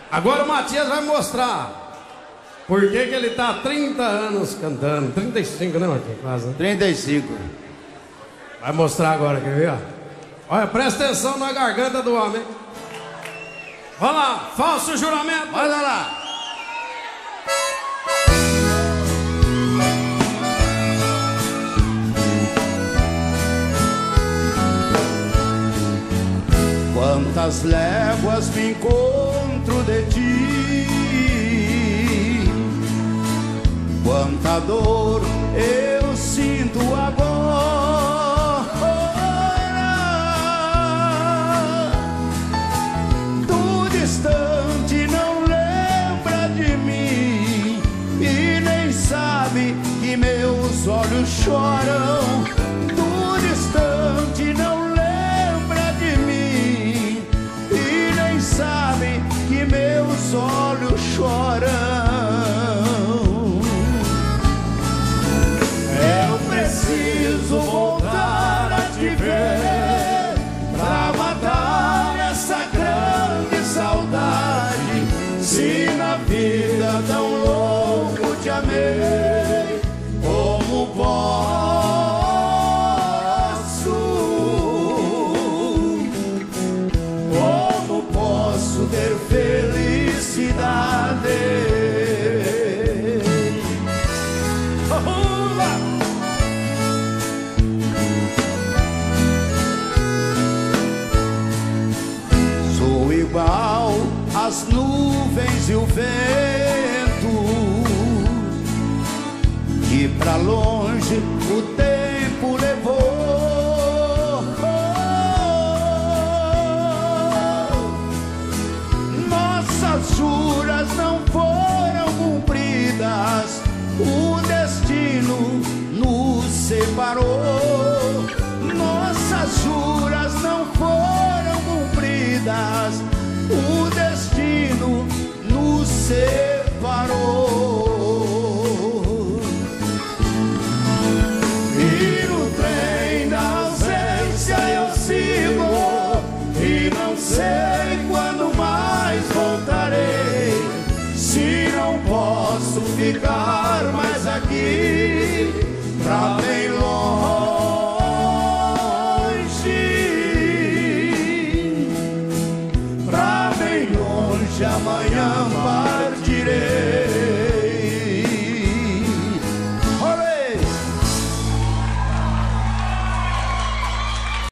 Agora o Matias vai mostrar por que ele tá há 30 anos cantando. 35, né, Matias? Quase, né? 35. Vai mostrar agora, quer ver? Ó? Olha, presta atenção na garganta do homem. Vamos lá, falso juramento. Olha lá. Quantas léguas me encontro de ti, quanta dor eu sinto agora. Tu distante não lembra de mim e nem sabe que meus olhos choram. Tu distante não sabe que meus olhos choram. Eu preciso voltar a te ver pra matar essa grande saudade. Se na vida tão louco te amei, como posso ter felicidade? Sou igual às nuvens e o vento, que pra longe o tempo levou. Nossas juras não foram cumpridas, o destino nos separou. Nossas juras não foram cumpridas, o destino nos separou. E no trem da ausência eu sigo e não sei quando mais voltarei. Se não posso ficar mais aqui, pra bem longe, amanhã vai.